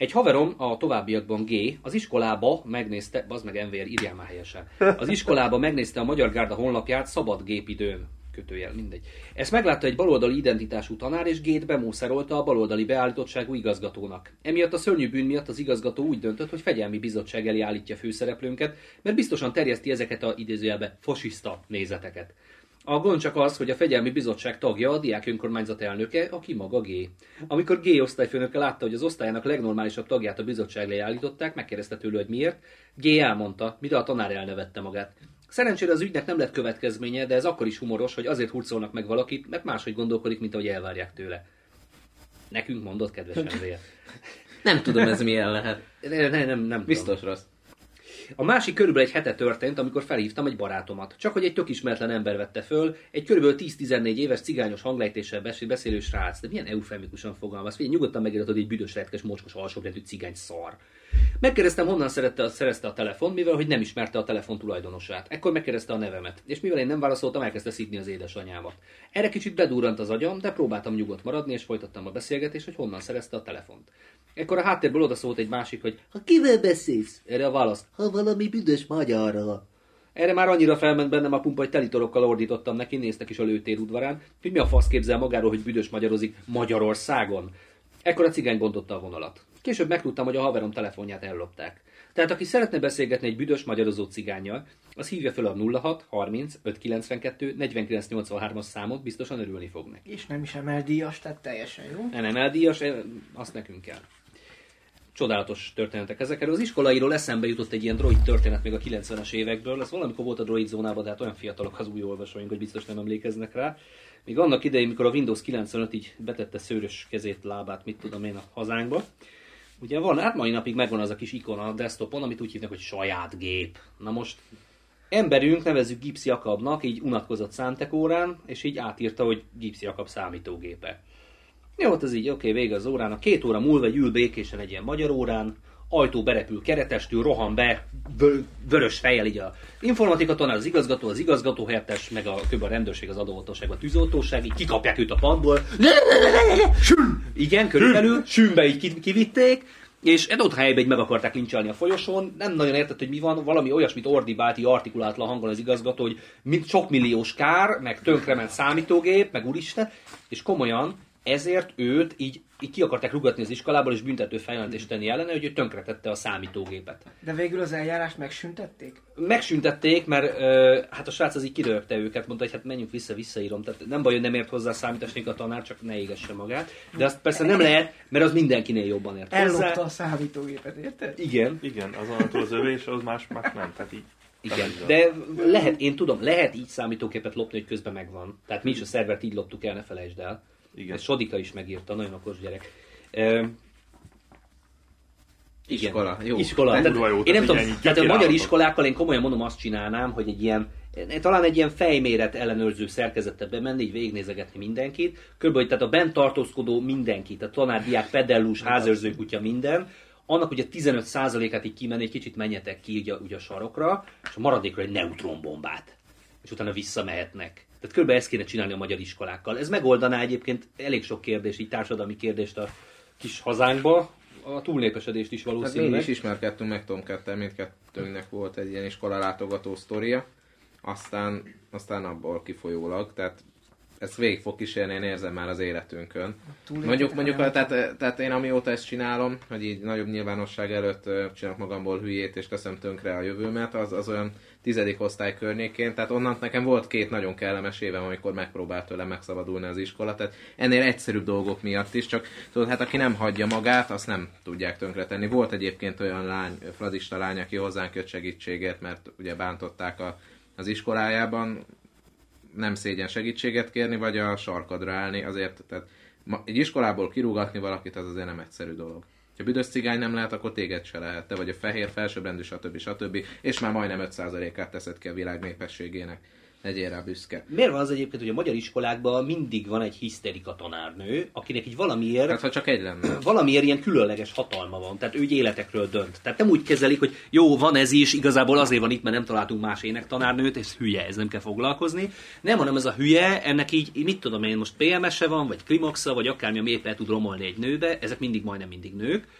Egy haverom, a továbbiakban G, az iskolába megnézte, bazd meg MVR, írjál már helyesen. Az iskolába megnézte a Magyar Gárda honlapját szabad gépidőn. Kötőjel, mindegy. Ezt meglátta egy baloldali identitású tanár, és G-t bemószerolta a baloldali beállítottságú igazgatónak. Emiatt a szörnyű bűn miatt az igazgató úgy döntött, hogy fegyelmi bizottság elé állítja főszereplőnket, mert biztosan terjeszti ezeket a idézőjelbe fasiszta nézeteket. A gond csak az, hogy a fegyelmi bizottság tagja a diák önkormányzat elnöke, aki maga G. Amikor G osztályfőnöke látta, hogy az osztályának legnormálisabb tagját a bizottság elé állították, megkérdezte tőle, hogy miért. G elmondta, mire a tanár elnevette magát. Szerencsére az ügynek nem lett következménye, de ez akkor is humoros, hogy azért hurcolnak meg valakit, mert máshogy gondolkodik, mint ahogy elvárják tőle. Nekünk mondott, kedves Andrea. Nem tudom, ez milyen lehet. Nem biztos tudom. rossz. A másik körülbelül egy hete történt, amikor felhívtam egy barátomat. Csak hogy egy tök ismeretlen ember vette föl, egy körülbelül 10-14 éves cigányos hanglejtéssel beszélő srác. De milyen eufemikusan fogalmaz. Figyelj, nyugodtan megírhatod egy büdös, retkes, mocskos, alsóbrendű cigány szar. Megkérdeztem, honnan szerezte a telefon, mivel hogy nem ismerte a telefon tulajdonosát. Ekkor megkérdezte a nevemet, és mivel én nem válaszoltam, elkezdte szidni az édesanyámat. Erre kicsit bedurrant az agyam, de próbáltam nyugodt maradni, és folytattam a beszélgetést, hogy honnan szerezte a telefont. Ekkor a háttérből odaszólt egy másik, hogy ha kivel beszélsz? Erre a válasz, ha valami büdös magyarra. Erre már annyira felment bennem a pumpa, hogy telitorokkal ordítottam neki, néztek is a lőtér udvarán, hogy mi a fasz képzel magáról, hogy büdös magyarozik Magyarországon. Ekkor a cigány bontotta a vonalat. Később megtudtam, hogy a haverom telefonját ellopták. Tehát aki szeretne beszélgetni egy büdös magyarozó cigánnyal, az hívja fel a 06 30 592 49 83-as számot, biztosan örülni fog neki. És nem is emel díjas, tehát teljesen jó. Nem emel díjas, azt nekünk kell. Csodálatos történetek ezek. Erről az iskolairól eszembe jutott egy ilyen droid történet még a 90-es évekből. Ez valamikor volt a droid zónában, de hát olyan fiatalok az új olvasóink, hogy biztos nem emlékeznek rá. Még annak idején, mikor a Windows 95 így betette szőrös kezét, lábát, mit tudom én, a hazánkba. Ugye van, hát mai napig megvan az a kis ikon a desktopon, amit úgy hívnak, hogy saját gép. Na most emberünk, nevezzük Gibbs Jakabnak, így unatkozott számtekórán, és így átírta, hogy Gibbs Jakab számítógépe. Jó, ez így, oké, vége az órának. 2 óra múlva ül békésen egy ilyen magyar órán, ajtó berepül keretestül, rohan be, vörös fejjel így a informatika tanár, az igazgató helyettes, meg a rendőrség, az adóhatóság, a tűzoltóság, így kikapják őt a padból. Igen, körülbelül, sűnbe így kivitték, és ott helyben így meg akarták lincselni a folyosón, nem nagyon értett, hogy mi van, valami olyasmit ordibált, így artikulálatlan hangon az igazgató, hogy sok milliós kár, meg tönkrement számítógép, meg úristen, és komolyan ezért őt így ki akarták rúgatni az iskolából, és büntető feljelentést tenni ellene, hogy ő tönkretette a számítógépet. De végül az eljárást megsüntették? Megsüntették, mert hát a srác az így kirögte őket, mondta, hogy hát menjünk visszaírom. Tehát nem baj, hogy nem ért hozzá a számítástechnika a tanár, csak ne égesse magát. De azt persze nem lehet, mert az mindenkinél jobban ért hozzá. Ellopta a számítógépet, érted? Igen. Igen, azonnantól az övé, és az más nem, tehát így. Igen, de lehet, én tudom, lehet így számítógépet lopni, hogy közben megvan. Tehát mi is a szervert így loptuk el, ne felejtsd el. Igen. Ezt Sodika is megírta, nagyon okos gyerek. Iskola, jó. Iskola. Nem Tehát, jó, én nem tudom, tehát a magyar királhatok. iskolákkal én komolyan mondom, azt csinálnám, hogy talán egy ilyen fejméret ellenőrző szerkezetbe bemenni, így végignézegetni mindenkit. Körülbelül, tehát a bent tartózkodó mindenki, tehát tanár, diák, pedellus, házőrzőkutya, minden. Annak, hogy a 15%-át így kimenni, egy kicsit menjetek ki ugye a sarokra, és a maradékra egy neutronbombát. És utána visszamehetnek. Tehát körülbelül ezt kéne csinálni a magyar iskolákkal. Ez megoldaná egyébként elég sok kérdést, így társadalmi kérdést a kis hazánkba, a túlnépesedést is valószínűleg. Hát mi is ismerkedtünk meg Tomkettel, mindkettőnknek volt egy ilyen iskolalátogató sztoria, aztán abból kifolyólag, tehát ezt végig fog kísérni, én érzem már az életünkön. Mondjuk tehát én amióta ezt csinálom, hogy így nagyobb nyilvánosság előtt csinálok magamból hülyét és teszem tönkre a jövőmet, az olyan 10. osztály környékén, tehát onnan nekem volt 2 nagyon kellemes évem, amikor megpróbált tőlem megszabadulni az iskola, tehát ennél egyszerűbb dolgok miatt is, csak tudod, hát aki nem hagyja magát, azt nem tudják tönkretenni. Volt egyébként olyan frazista lány, aki hozzánk jött segítségért, mert ugye bántották az iskolájában, nem szégyen segítséget kérni, vagy a sarkadra állni, azért, tehát egy iskolából kirúgatni valakit, az azért nem egyszerű dolog. Ha büdös cigány nem lehet, akkor téged se lehet, te vagy a fehér, felsőbbrendű, stb. És már majdnem 5%-át teszed ki a világ népességének. Legyél rá büszke. Miért van az egyébként, hogy a magyar iskolákban mindig van egy hiszterika tanárnő, akinek így valamiért... Hát ha csak egy lenne. Valamiért ilyen különleges hatalma van, tehát ő életekről dönt. Tehát nem úgy kezelik, hogy jó, van ez is, igazából azért van itt, mert nem találtunk más énektanárnőt, ez hülye, ez nem kell foglalkozni. Nem, hanem ez a hülye, ennek így, mit tudom én, most PMS-e van, vagy Klimoxa, vagy akármi, ami éppen tud romolni egy nőbe, ezek majdnem mindig nők.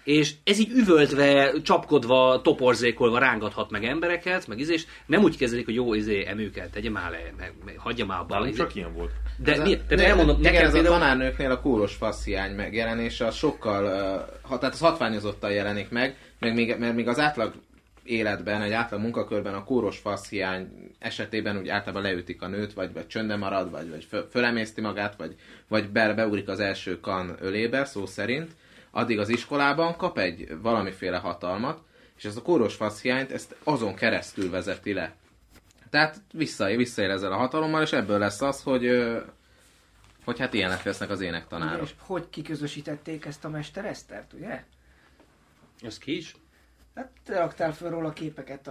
és ez így üvöltve, csapkodva, toporzékolva rángathat meg embereket, meg és nem úgy kezelik, hogy jó, emőket, tegye már le, meg hagyja már abba. Nálunk csak ilyen volt. De elmondom, nekem ez a tanárnőknél a kóros faszhiány megjelenése az sokkal, tehát az hatványozottan jelenik meg, mert még az átlag életben, egy átlag munkakörben a kóros faszhiány esetében úgy általában leütik a nőt, vagy csöndbe marad, vagy fölemészti magát, vagy beugrik az első kan ölébe, szó szerint, addig az iskolában kap egy valamiféle hatalmat, és ez a kóros faszhiányt ezt azon keresztül vezeti le. Tehát visszaél ezzel a hatalommal, és ebből lesz az, hogy hát ilyenek lesznek az énektanárok. És hogy kiközösítették ezt a Mester Esztert, ugye? Ez ki is? Hát te raktál föl róla képeket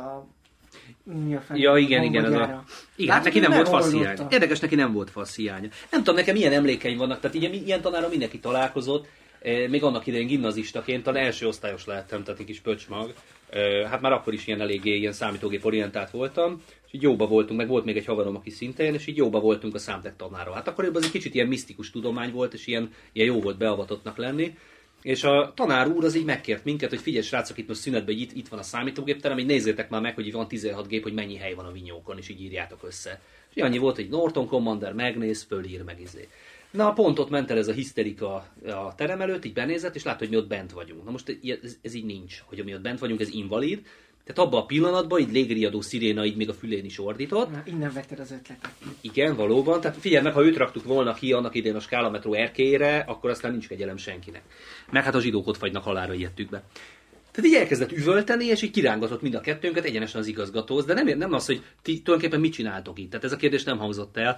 mi a Ja, igen, ez a... Igen, hát neki nem volt faszhiány. Érdekes, neki nem volt faszhiánya. Nem tudom, nekem milyen emlékeim vannak, tehát ilyen tanára mindenki találkozott, még annak idején gimnazistaként, talán első osztályos lehettem, tehát egy kis pöcsmag. Hát már akkor is eléggé ilyen számítógép orientált voltam, és így jóba voltunk, meg volt még egy haverom, aki szintén, és így jóba voltunk a számtech tanárral. Hát akkor az egy kicsit ilyen misztikus tudomány volt, és ilyen jó volt beavatottnak lenni. És a tanár úr az így megkért minket, hogy figyelj srácok, itt most szünetben, hogy itt van a számítógépterem, így nézzétek már meg, hogy itt van 16 gép, hogy mennyi hely van a vinyókon, és így írjátok össze. És annyi volt, hogy Norton Commander megnéz, fölír meg izé. Na, pont ott ment el ez a hiszterika a terem előtt, így benézett, és látta, hogy mi ott bent vagyunk. Na most ez így nincs, hogy mi ott bent vagyunk, ez invalid. Tehát abban a pillanatban így légriadó sziréna így még a fülén is ordított. Na, innen vetted az ötletet. Igen, valóban. Tehát figyelj meg, ha őt raktuk volna ki annak idén a skálametró erkélyére, akkor aztán nincs kegyelem senkinek. Meg hát a zsidók ott fagynak halálra ijedtük be. Tehát így elkezdett üvölteni, és így kirángatott mind a kettőnket egyenesen az igazgatóhoz, de nem az, hogy ti tulajdonképpen mit csináltok itt. Tehát ez a kérdés nem hangzott el.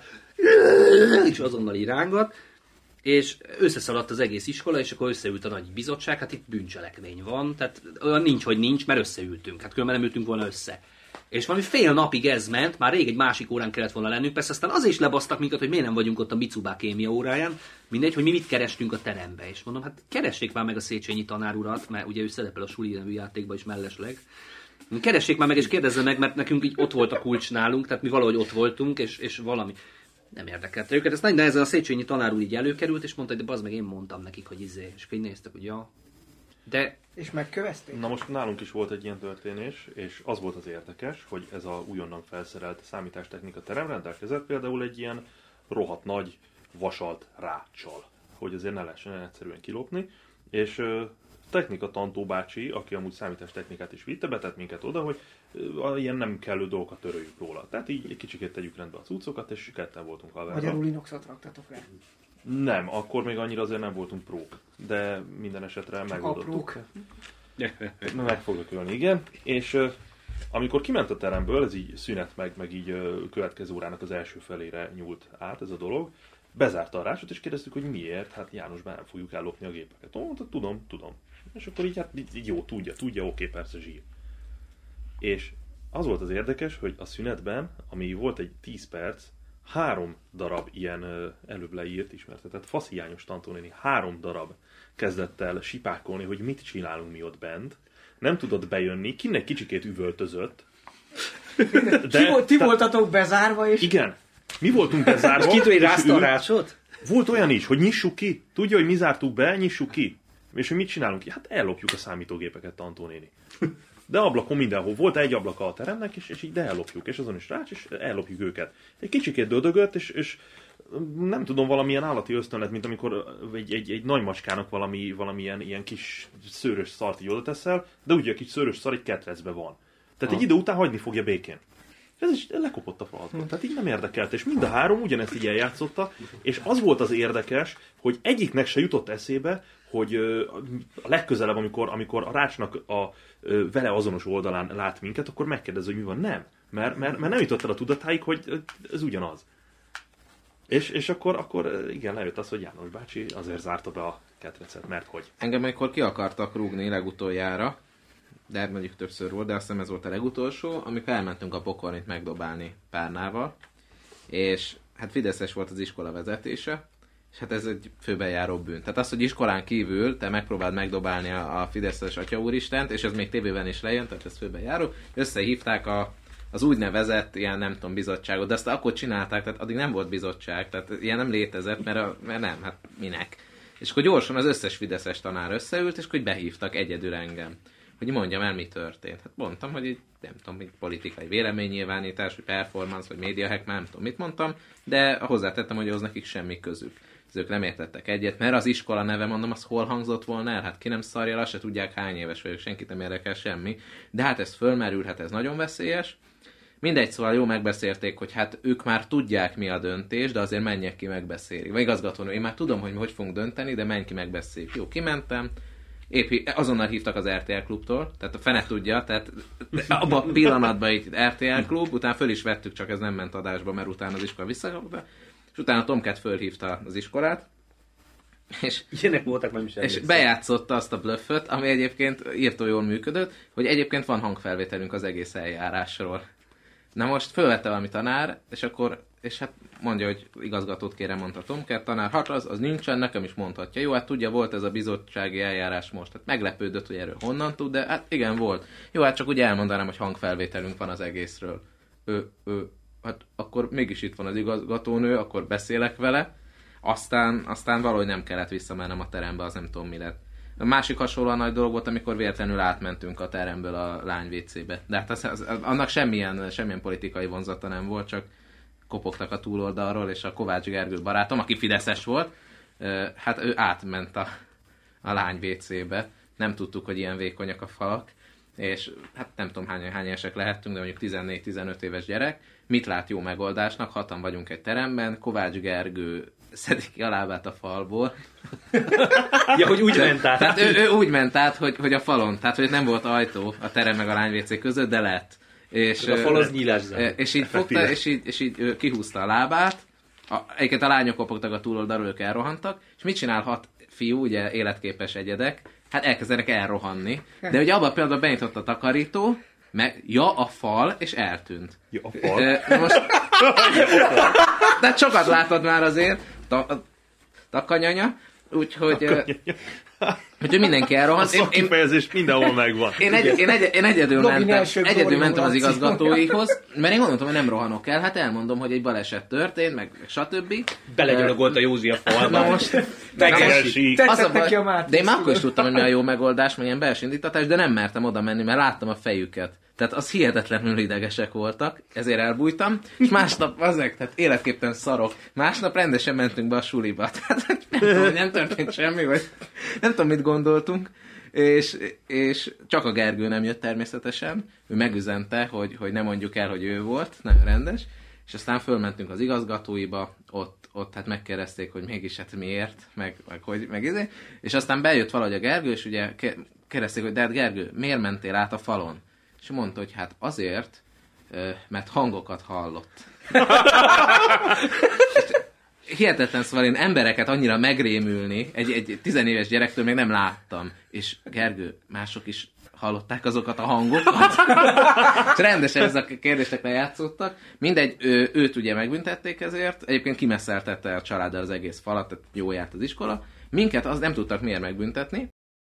És azonnal így rángat. És összeszaladt az egész iskola, és akkor összeült a nagy bizottság, hát itt bűncselekmény van, tehát olyan nincs, hogy nincs, mert összeültünk, hát különben nem ültünk volna össze. És valami fél napig ez ment, már rég egy másik órán kellett volna lennünk, persze aztán azért is lebasztak minket, hogy miért nem vagyunk ott a Mitsubá kémia óráján, mindegy, hogy mi mit kerestünk a terembe. És mondom, hát keressék már meg a Széchenyi tanár urat, mert ugye ő szerepel a Suli nevű játékban is mellesleg. Keressék már meg és kérdezze meg, mert nekünk így ott volt a kulcs nálunk, tehát mi valahogy ott voltunk, és valami. Nem érdekelte őket. Ezt nagy nehezen a Széchenyi tanár úr így előkerült, és mondta, hogy de bazd meg, én mondtam nekik, hogy és így néztek, hogy ja. De... És megkövezték? Na most nálunk is volt egy ilyen történés, és az volt az érdekes, hogy ez a újonnan felszerelt számítástechnika terem rendelkezett például egy ilyen rohadt nagy vasalt ráccsal, hogy azért ne lehessen egyszerűen kilopni, és technika tantó bácsi, aki amúgy számítástechnikát is vitte, betett minket oda, hogy ilyen nem kellő dolgokat töröljük róla. Tehát így egy kicsikét tegyük rendbe a cuccokat, és ketten voltunk haverra. Magyarul Linuxot raktatok rá? Nem, akkor még annyira azért nem voltunk prók, de minden esetre megoldottuk. Meg fogok ölni, igen. És amikor kiment a teremből, ez így szünet meg így következő órának az első felére nyúlt át ez a dolog, bezárta a rácsot, és kérdeztük, hogy miért, hát Jánosban nem fogjuk ellopni a gépeket. Mondta, tudom. És akkor így, hát így jó, tudja, oké, persze zsír. És az volt az érdekes, hogy a szünetben, ami volt egy 10 perc, 3 darab ilyen előbb leírt, ismertetett faszhiányos tantónéni 3 darab kezdett el sipákolni, hogy mit csinálunk mi ott bent. Nem tudott bejönni, kinnek kicsikét üvöltözött. Ti voltatok bezárva, és... Igen, mi voltunk bezárva. Ki tudja, rázta a rácsot? Volt olyan is, hogy nyissuk ki. Tudja, hogy mi zártuk be, nyissuk ki. És hogy mit csinálunk? Hát ellopjuk a számítógépeket, tantónéni. De ablakon mindenhol. Volt egy ablaka a teremnek, és így de ellopjuk. És azon is rács, és ellopjuk őket. Egy kicsikét dödögött, és nem tudom, valamilyen állati ösztönlet, mint amikor egy nagy macskának valamilyen ilyen kis szőrös szart így oda teszel, de ugye a kis szőrös szar egy ketrecbe van. Tehát egy idő után hagyni fogja békén. Ez is lekopott a falatba. Tehát így nem érdekelt. És mind a 3 ugyanezt így eljátszotta, és az volt az érdekes, hogy egyiknek se jutott eszébe, hogy a legközelebb, amikor a rácsnak a vele azonos oldalán lát minket, akkor megkérdez, hogy mi van. Nem. Mert nem jutott el a tudatáig, hogy ez ugyanaz. És akkor igen, lejött az, hogy János bácsi azért zárta be a ketrecet, mert hogy. Engem amikor ki akartak rúgni legutoljára, de mondjuk többször volt, de azt hiszem ez volt a legutolsó, amikor elmentünk a Pokornit megdobálni párnával, és hát fideszes volt az iskola vezetése, és hát ez egy főbejáró bűn. Tehát az, hogy iskolán kívül te megpróbáld megdobálni a fideszes Atya Úristent, és ez még tévében is lejön, tehát ez főbejáró, összehívták az úgynevezett ilyen, nem tudom, bizottságot, de azt akkor csinálták, tehát addig nem volt bizottság, tehát ilyen nem létezett, mert nem, hát minek. És akkor gyorsan az összes fideszes tanár összeült, és hogy behívtak egyedül engem. Hogy mondjam el, mi történt. Hát mondtam, hogy egy, nem tudom, egy politikai véleménynyilvánítás, vagy performance, vagy médiahack, már nem tudom, mit mondtam, de hozzátettem, hogy ahhoz nekik semmi közük. Ők nem értettek egyet, mert az iskola neve, mondom, az hol hangzott volna el? Hát ki nem szarja, azt se tudják, hány éves vagyok, senkit nem érdekel semmi. De hát ez fölmerül, hát ez nagyon veszélyes. Mindegy, szóval jó megbeszélték, hogy hát ők már tudják, mi a döntés, de azért menjek ki megbeszélik. Vagy igazgatónő, én már tudom, hogy fogunk dönteni, de menj ki megbeszéljük. Jó, kimentem, épp azonnal hívtak az RTL klubtól, tehát a fene tudja, tehát abban a pillanatban így RTL klub, utána föl is vettük, csak ez nem ment adásba, mert utána az iskola visszakapta, és utána Tomcat fölhívta az iskolát, és ilyenek voltak, nem is és bejátszotta azt a blöfföt, ami egyébként írtó jól működött, hogy egyébként van hangfelvételünk az egész eljárásról. Na most fölvette valami tanár, és hát mondja, hogy igazgatót kérem, mondta Tomcat, tanár, hát az nincsen, nekem is mondhatja. Jó, hát tudja, volt ez a bizottsági eljárás most. Hát meglepődött, hogy erről honnan tud, de hát igen, volt. Jó, hát csak ugye elmondanám, hogy hangfelvételünk van az egészről. Hát akkor mégis itt van az igazgatónő, akkor beszélek vele. Aztán valahogy nem kellett visszamennem a terembe, az nem tudom mi lett. A másik hasonlóan nagy dolog volt, amikor véletlenül átmentünk a teremből a lány WC-be. De hát annak semmilyen politikai vonzata nem volt, csak kopogtak a túloldalról, és a Kovács Gergő barátom, aki fideszes volt, hát ő átment a lány WC-be. Nem tudtuk, hogy ilyen vékonyak a falak, és hát nem tudom hány évesek lehettünk, de mondjuk 14-15 éves gyerek. Mit lát jó megoldásnak? 6-an vagyunk egy teremben, Kovács Gergő szedik ki a lábát a falból. Ja, hogy úgy ment át. Tehát ő úgy ment át, hogy a falon, tehát hogy nem volt ajtó a terem meg a lány WC között, de lett. És, a fal az nyílászán. És így fogta, és így kihúzta a lábát. Egyébként a lányok kopogtak a túloldalról, ők elrohantak. És mit csinál 6 fiú, ugye életképes egyedek? Hát elkezdenek elrohanni. De ugye abban a pillanatban benyitott a takarító, a fal, és eltűnt. Ja, a fal? Most... De sokat látod már azért. Takanyanya. Úgyhogy mindenki elrohant. A szakkifejezés mindenhol megvan. Én egyedül mentem az igazgatóihoz, mert én gondoltam, hogy nem rohanok el. Hát elmondom, hogy egy baleset történt, meg stb. Belegyalogolt a Józsi a falba. Na most... Tetszett neki a Máté. De én már akkor is tudtam, hogy mi a jó megoldás, meg ilyen belső indítatás, de nem mertem oda menni, mert láttam a fejüket. Tehát az hihetetlenül idegesek voltak, ezért elbújtam, és másnap tehát életképten szarok. Másnap rendesen mentünk be a suliba. Tehát nem tudom, nem történt semmi, vagy nem tudom, mit gondoltunk. És csak a Gergő nem jött természetesen. Ő megüzente, hogy ne mondjuk el, hogy ő volt, nagyon rendes. És aztán fölmentünk az igazgatóiba, ott hát megkérdezték, hogy mégis hát miért, meg hogy, és aztán bejött valahogy a Gergő, és ugye kérdezték, hogy de hát Gergő, miért mentél át a falon? És mondta, hogy hát azért, mert hangokat hallott. Hihetetlen, szóval én embereket annyira megrémülni, egy 10 éves gyerektől még nem láttam. És Gergő, mások is hallották azokat a hangokat. És rendesen ezek a kérdésekre játszottak. Mindegy, őt ugye megbüntették ezért. Egyébként kimesszeltette a családdal az egész falat, tehát jó járt az iskola. Minket az nem tudtak miért megbüntetni.